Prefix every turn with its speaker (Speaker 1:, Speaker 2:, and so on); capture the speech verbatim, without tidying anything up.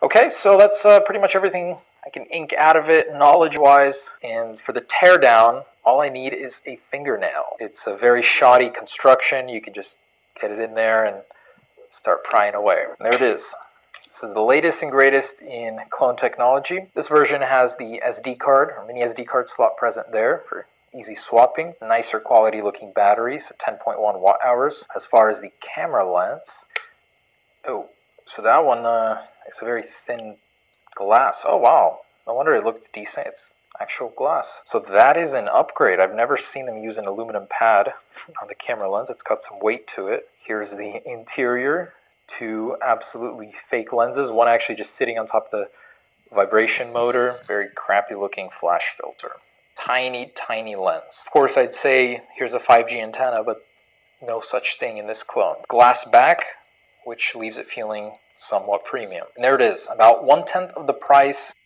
Speaker 1: Okay, so that's uh, pretty much everything I can ink out of it knowledge-wise. And for the teardown, all I need is a fingernail. It's a very shoddy construction. You can just get it in there and start prying away. And there it is. This is the latest and greatest in clone technology. This version has the S D card, or mini S D card slot present there for easy swapping. Nicer quality looking battery, so ten point one watt hours. As far as the camera lens, oh, so that one uh, is a very thin glass. Oh wow, no wonder it looked decent. It's actual glass. So that is an upgrade. I've never seen them use an aluminum pad on the camera lens. It's got some weight to it. Here's the interior. Two absolutely fake lenses. One actually just sitting on top of the vibration motor. Very crappy looking flash filter. Tiny, tiny lens. Of course, I'd say here's a five G antenna, but no such thing in this clone. Glass back, which leaves it feeling somewhat premium. And there it is, about one-tenth of the price.